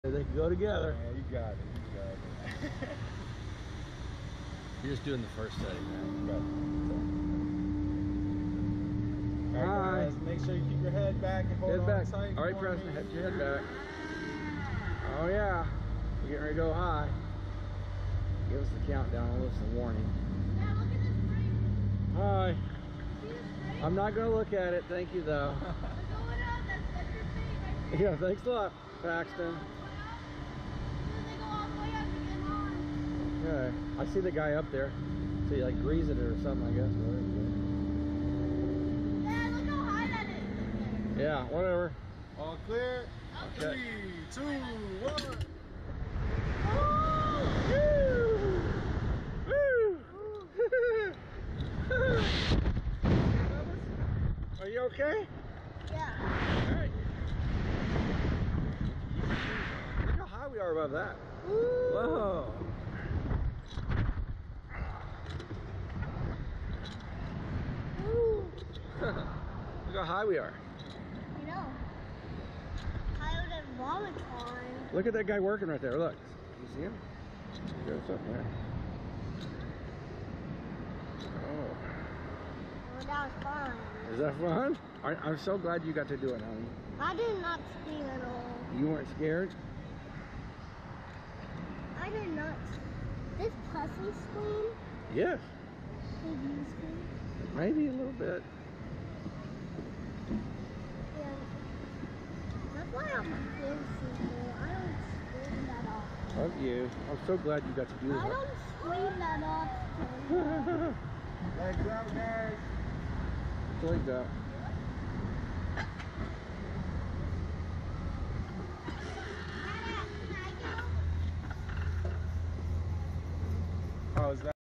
They can go together. Yeah, you got it. You got it. You're just doing the first setting, man. All right, guys, make sure you keep your head back and hold on tight. All right, Preston, head your head back. Oh yeah, we're getting ready to go high. Give us the countdown. Give us the warning. Yeah, look at this spring. Hi. See the spring? I'm not gonna look at it. Thank you, though. Look going up. That's your face right there. Yeah, thanks a lot, Paxton. They go all the way up to get on. Okay, I see the guy up there. So you like greasing it or something, I guess. Dad, look how high that is. Yeah, whatever. All clear. Okay. 3, 2, 1. Are you okay? Yeah. All right. Look how high we are above that. Whoa. Look how high we are. You know. Higher than Vomitron. Look at that guy working right there. Look. You see him? There's up there. Oh. Well, that was fun. Is that fun? I'm so glad you got to do it, honey. I did not scream at all. You weren't scared? I did not. Did Pussy scream? Yes. Did you scream? Maybe a little bit. Yeah. That's why I'm a good sleeper. I don't scream that often. Love you. I'm so glad you got to do I that. don't scream that often. Legs up, guys. It's like that. How is that?